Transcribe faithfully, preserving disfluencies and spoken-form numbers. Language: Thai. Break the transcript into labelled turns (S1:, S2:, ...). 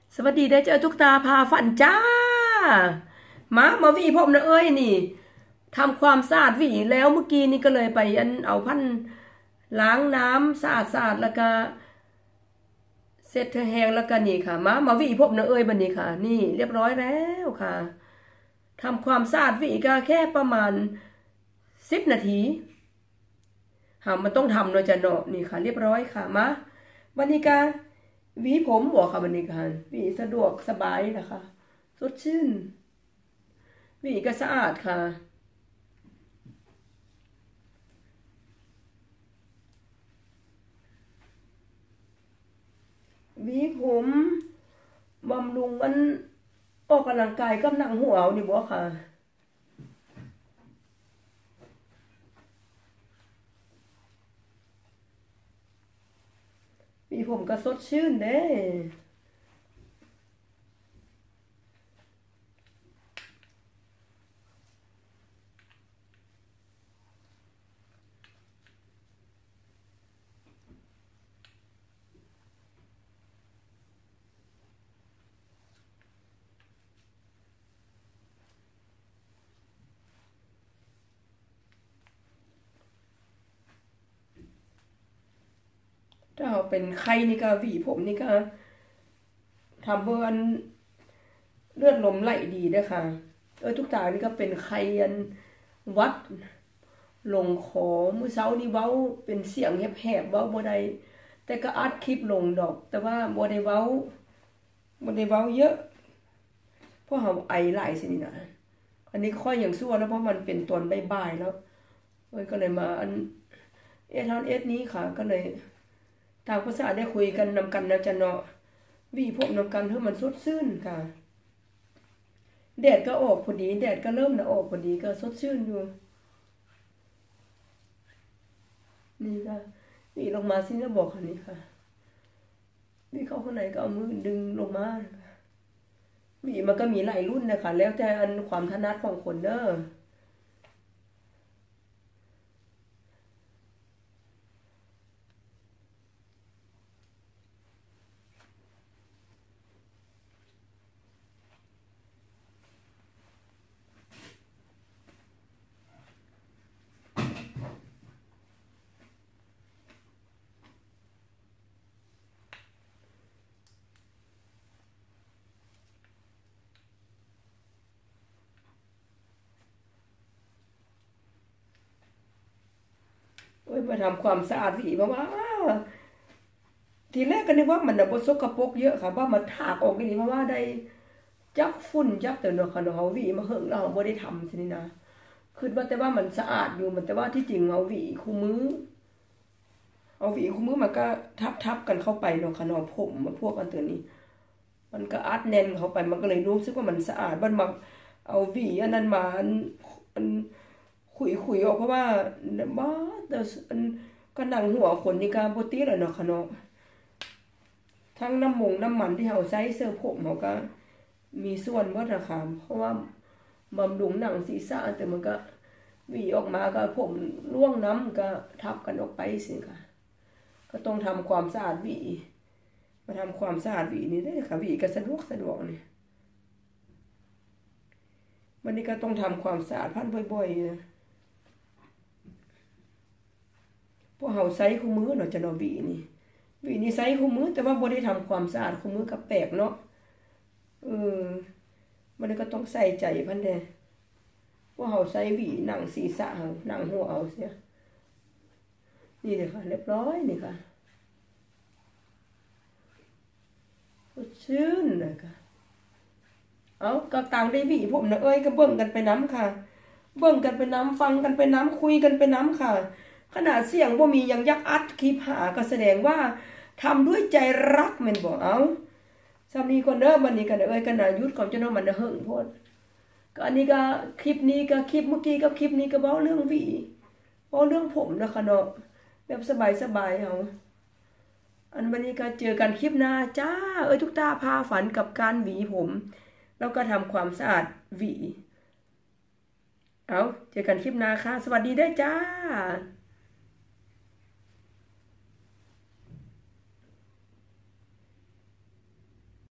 S1: สวัสดีได้เจอทุกตาพาฝันจ้ามามาวีผมนะเอ้ยนี่ทำความสะอาดวีแล้วเมื่อกี้นี่ก็เลยไปอันเอาพันล้างน้ำสะอาดสะอาดแล้วก็เสร็จแห้งแล้วก็นี่ค่ะมามาวีผมนะเอ้ยบันนี้ค่ะนี่เรียบร้อยแล้วค่ะทำความสะอาดวีก็แค่ประมาณสิบนาทีหามันต้องทำโดยจะเนาะนี่ค่ะเรียบร้อยค่ะมาบันนี้ก็หวีผมบอกค่ะบันนี้ค่ะหวีสะดวกสบายนะคะสดชื่นหวีก็สะอาดค่ะหวีผมบำรุงมันออกกำลังกายกับหนังหัวนี่บอกค่ะหวีผมก็สดชื่นเด้ถ้าเราเป็นไข้นี่ก็หวีผมนี่ก็ทำเพื่อเลือดลมไหลดีด้วยค่ะเออทุกตานี่ก็เป็นไข้อันวัดลงคอมื้อเช้านี่เว้าเป็นเสียงแหบๆเว้าบ่ได้แต่ก็อัดคลิปลงดอกแต่ว่าบ่ได้เว้าบ่ได้เว้าเยอะเพราะเฮาไอหลายสินี่นะอันนี้ค่อยอย่างซั่วแล้วเพราะมันเป็นตอนบ่ายๆแล้วเอ้ยก็เลยมาอันเอทอนเอสนี้ค่ะก็เลยทางภาษาได้คุยกันนำกันนะจะเนาะวีพวกนำกันให้มันสดชื่นค่ะแดดก็ออกพอดีแดดก็เริ่มนะออกพอดีก็สดชื่นอยู่นี่ค่ะวีลงมาสิจะบอกคันนี้ค่ะวีเข้าข้างในก็เอามือดึงลงมาวีมันก็มีหลายรุ่นนะคะแล้วแต่อันความถนัดของคนเด้อโอ้ยมาทำความสะอาดวีเพราะว่าทีแรกก็นึกว่ามันน่ะบ่สกปรกเยอะค่ะว่ามันถากออกนี่เพราะว่าได้จักฝุ่นจักแต่เนาะค่ะเนาะเฮาหวีมาเฮิงแล้วเฮาบ่ได้ทำซินี่นะคิดว่าแต่ว่ามันสะอาดอยู่มันแต่ว่าที่จริงเฮาหวีคู่มือเอาหวีคู่มือมันก็ทับๆกันเข้าไปเนาะค่ะเนาะผมมันพวกอันตัวนี้มันก็อัดแน่นเข้าไปมันก็เลยรู้สึกว่ามันสะอาดมันมาเอาหวีอันนั้นมาอันอันขุยๆออกเพราะว่าบ้าแต่อันก็หนังหัวคนนี่ก็บ่ติแล้วเนาะค่ะเนาะทั้งน้ำมงน้ำมันที่เราใช้เสื้อผมเขาก็มีส่วนว่าราคาเพราะว่าบำรุงหนังศีรษะแต่มันก็หวีออกมาก็ผมร่วงน้ำก็ทับกันออกไปสิค่ะก็ต้องทำความสะอาดหวีมาทำความสะอาดหวีนี่ได้ค่ะหวีก็สะดวกสะดวกนี่วันนี้ก็ต้องทำความสะอาดพันบ่อยๆนะพวกเราใช้คู่มือเนาะจะเนาะหวีนี่หวีนี่ใช้คู่มือแต่ว่าบ่ได้ทำความสะอาดคู่มือกับแปลกเนาะเออมันก็ต้องใส่ใจพันเด้ว่าเฮาใส่หวีหนังศีรษะเฮาหนังหัวเอาเสียนี่เลยค่ะเรียบร้อยนี่ค่ะสดชื่นเลยค่ะเอาก็ต่างได้หวีผมนะเอ้ยก็เบิ่งกันไปน้ำค่ะเบิ่งกันไปน้ำฟังกันไปน้ำคุยกันไปน้ำค่ะขนาดเสียงบ่มียังยักอัดคลิปหาก็แสดงว่าทำด้วยใจรักแม่นบ่เอาสามีคนเด้อบัดนี้กันเอ้ยกันน่ะหยุดก่อนจะเนาะมันเฮิงโพดก็อันนี้ก็คลิปนี้ก็คลิปเมื่อกี้กับคลิปนี้ก็เว้าเรื่องหวีเว้าเรื่องผมนะคะเนาะแบบสบายๆเอาอันวันนี้ก็เจอกันคลิปหน้าจ้าเอ้ยทุกตาพาฝันกับการหวีผมแล้วก็ทำความสะอาดหวีเอาเจอกันคลิปหน้าค่ะสวัสดีด้วยจ้า